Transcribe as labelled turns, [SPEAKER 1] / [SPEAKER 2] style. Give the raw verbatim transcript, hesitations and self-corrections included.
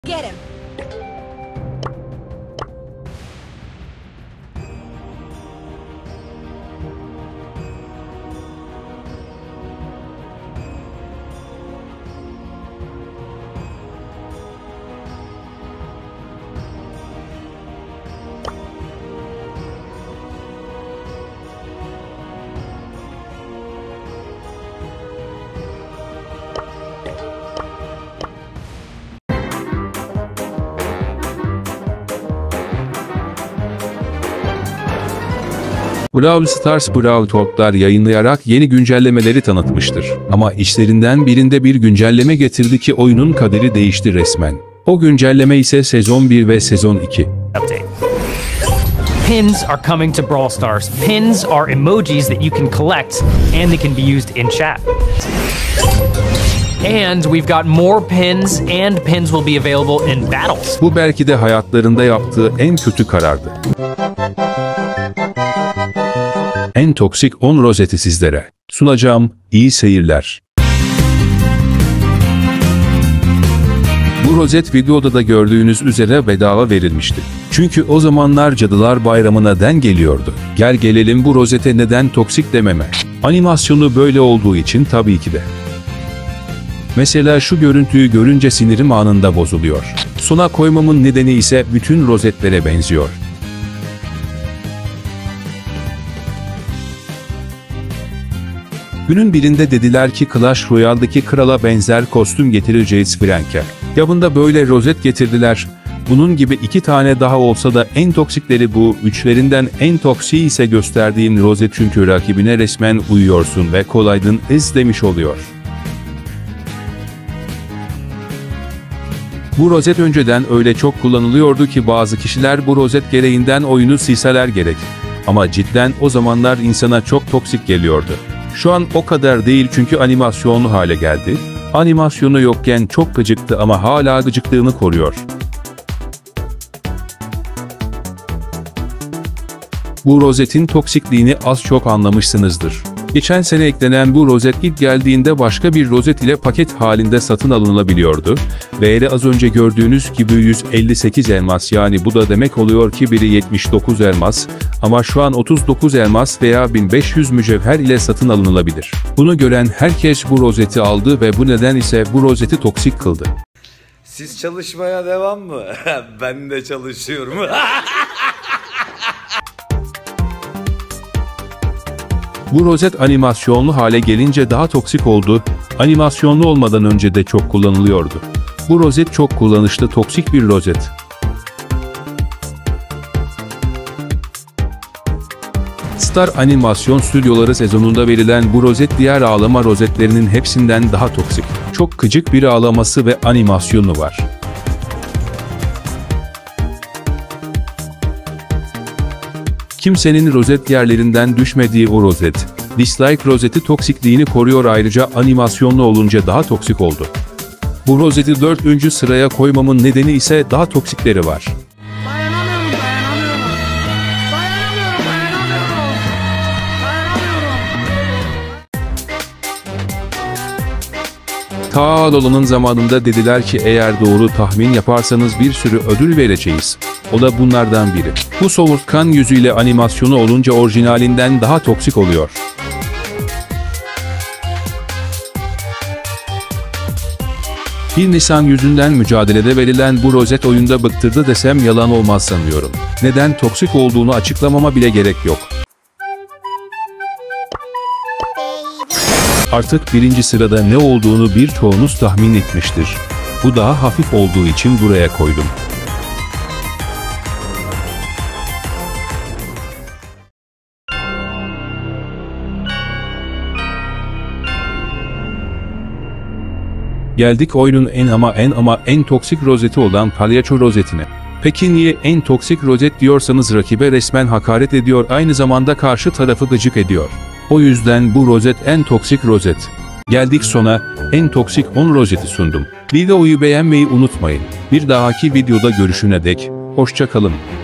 [SPEAKER 1] Get him.
[SPEAKER 2] Brawl Stars Brawl Talk'lar yayınlayarak yeni güncellemeleri tanıtmıştır. Ama işlerinden birinde bir güncelleme getirdi ki oyunun kaderi değişti resmen. O güncelleme ise sezon bir ve sezon iki.
[SPEAKER 3] Update. Pins are coming to Brawl Stars. Pins are emojis that you can collect and they can be used in chat. And we've got more pins and pins will be available in battles.
[SPEAKER 2] Bu belki de hayatlarında yaptığı en kötü karardı. En toksik on rozeti sizlere sunacağım. İyi seyirler. Bu rozet videoda da gördüğünüz üzere bedava verilmişti. Çünkü o zamanlar Cadılar Bayramı'na den geliyordu. Gel gelelim bu rozete neden toksik dememe. Animasyonu böyle olduğu için tabii ki de. Mesela şu görüntüyü görünce sinirim anında bozuluyor. Sona koymamın nedeni ise bütün rozetlere benziyor. Günün birinde dediler ki Clash Royale'daki krala benzer kostüm getireceğiz Frank'e. Yabında böyle rozet getirdiler. Bunun gibi iki tane daha olsa da en toksikleri bu. Üçlerinden en toksiği ise gösterdiğim rozet, çünkü rakibine resmen uyuyorsun ve kolaydın iz demiş oluyor. Bu rozet önceden öyle çok kullanılıyordu ki bazı kişiler bu rozet gereğinden oyunu silseler gerek. Ama cidden o zamanlar insana çok toksik geliyordu. Şu an o kadar değil çünkü animasyonlu hale geldi. Animasyonu yokken çok gıcıktı ama hala gıcıklığını koruyor. Bu rozetin toksikliğini az çok anlamışsınızdır. Geçen sene eklenen bu rozet ilk geldiğinde başka bir rozet ile paket halinde satın alınabiliyordu. Ve az önce gördüğünüz gibi yüz elli sekiz elmas, yani bu da demek oluyor ki biri yetmiş dokuz elmas. Ama şu an otuz dokuz elmas veya bin beş yüz mücevher ile satın alınabilir. Bunu gören herkes bu rozeti aldı ve bu neden ise bu rozeti toksik kıldı.
[SPEAKER 4] Siz çalışmaya devam mı? Ben de çalışıyorum.
[SPEAKER 2] Bu rozet animasyonlu hale gelince daha toksik oldu. Animasyonlu olmadan önce de çok kullanılıyordu. Bu rozet çok kullanışlı toksik bir rozet. Star Animasyon Stüdyoları sezonunda verilen bu rozet diğer ağlama rozetlerinin hepsinden daha toksik. Çok gıcık bir ağlaması ve animasyonu var. Kimsenin rozet yerlerinden düşmediği o rozet, dislike rozeti toksikliğini koruyor, ayrıca animasyonlu olunca daha toksik oldu. Bu rozeti dördüncü sıraya koymamın nedeni ise daha toksikleri var.
[SPEAKER 5] Dayanamıyorum, dayanamıyorum. Dayanamıyorum, dayanamıyorum. Dayanamıyorum.
[SPEAKER 2] Ta Lola'nın zamanında dediler ki eğer doğru tahmin yaparsanız bir sürü ödül vereceğiz. O da bunlardan biri. Bu soğurtkan yüzüyle animasyonu olunca orijinalinden daha toksik oluyor. bir Nisan yüzünden mücadelede verilen bu rozet oyunda bıktırdı desem yalan olmaz sanıyorum. Neden toksik olduğunu açıklamama bile gerek yok. Artık birinci sırada ne olduğunu birçoğunuz tahmin etmiştir. Bu daha hafif olduğu için buraya koydum. Geldik oyunun en ama en ama en toksik rozeti olan palyaço rozetine. Peki niye en toksik rozet diyorsanız, rakibe resmen hakaret ediyor, aynı zamanda karşı tarafı gıcık ediyor. O yüzden bu rozet en toksik rozet. Geldik sona, en toksik on rozeti sundum. Videoyu beğenmeyi unutmayın. Bir dahaki videoda görüşüne dek, hoşça kalın.